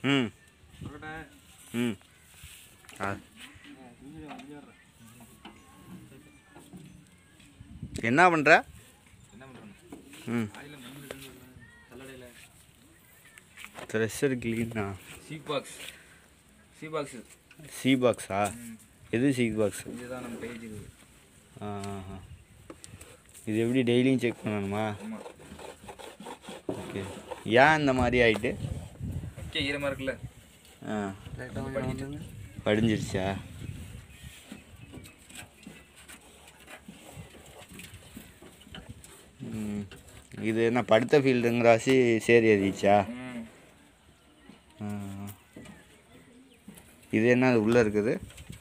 ம் ம் என்ன பண்ணுற? ம் த்ரெஷர் கிளீனா? சி பாக்ஸா? எது சி பாக்ஸ்? இதுதான் நம்ம பேஜுக்கு. இது எப்படி டெய்லியும் செக் பண்ணணுமா? ஓகே. ஏன் இந்த மாதிரி ஆகிட்டு? ஓகே, ஈரமாக இருக்குல்ல. படிஞ்சிருச்சா? இது என்ன படுத்த ஃபீல்டுங்கிறாசி சரி ஏறிச்சா? இது என்ன உள்ளே இருக்குது?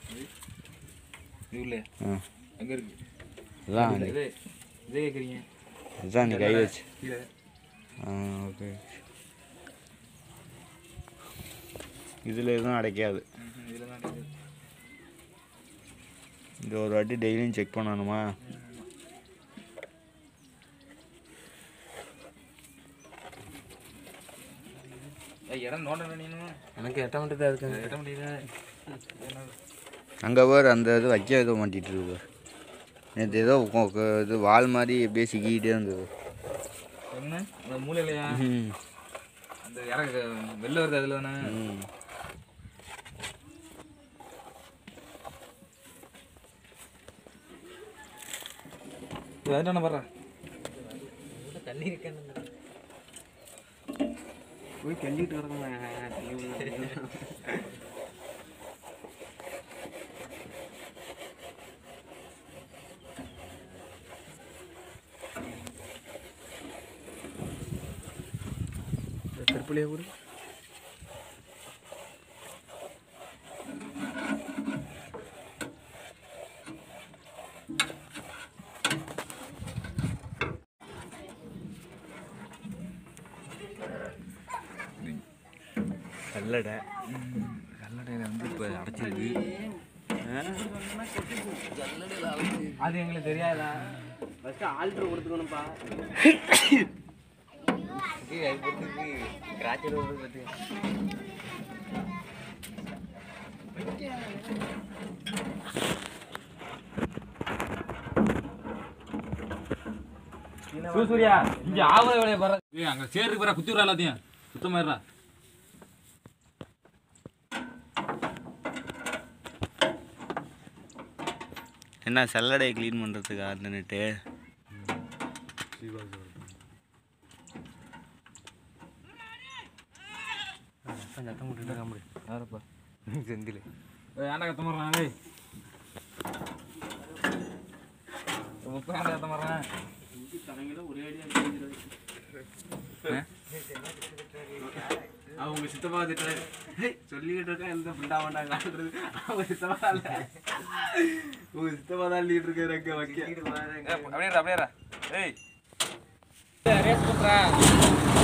எங்கே இருக்கு? இதுதான் இதே கேட்குறீங்க? இதுதான் நீ கை வச்சு. ஓகே. இதில் எதுவும் அடைக்காது. இது ஒரு வாட்டி டெய்லியும் செக் பண்ணணுமா? இடம் நோண்டா நீனும் எனக்கு எட்ட மட்டும் தான் இருக்கு. எட்ட முடியுதா? அங்கே வேறு அந்த இது வைக்க ஏதோ மாட்டிகிட்டு இருக்கு. நேற்று ஏதோ இது வால் மாதிரி எப்படியே சிக்கிக்கிட்டே இருந்தது. என்ன அந்த மூலையிலையா? அந்த இறக்கு வெளில வருது அதில் தானே. அதுதானே வர்றேன். தண்ணி இருக்கேன் போய் கெஞ்சிக்கிட்டு வரேங்க. திருப்பலியா கூட கல்லடையில் வந்து இப்போ அடைச்சிருக்கு. அது எங்களுக்கு தெரியாதா? First alter கொடுத்துக்கணும்ப்பா. கிராச்சர் பற்றி சூசூரியா இங்கே ஆவண வேலையை வர அங்கே சேருக்கு வர குத்தி விட்றா எல்லாத்தையும் சுத்தமாயிடுறா. என்ன சல்லடையை க்ளீன் பண்ணுறதுக்கு ஆர்டனேட்டு? சத்தம் போட்டு காமெடி யாரப்பா செந்தில் ஏன்டா கத்த மாட்டான்? முப்பது கத்த மாட்டான். ஒரே அவங்க சித்தப்பா திட்டுறாரு. சொல்லிக்கிட்டு இருக்கா எந்த பிண்டா மாட்டாங்க. அவங்க சித்தப்பா இல்லை, உங்க சித்தப்பா தான் லீட் இருக்காரு. அப்படியே அப்படியே ஏய் ரேஸ் பண்றா.